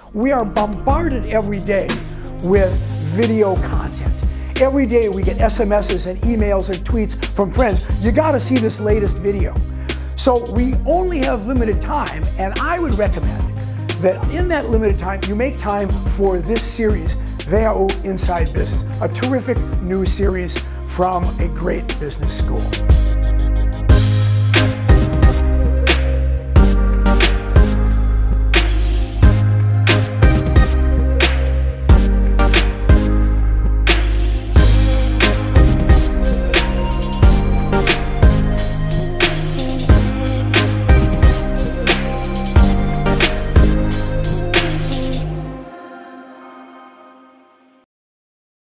We are bombarded every day with video content. Every day we get SMSs and emails and tweets from friends. You got to see this latest video. So we only have limited time, and I would recommend that in that limited time, you make time for this series, WHO Inside Business, a terrific new series from a great business school.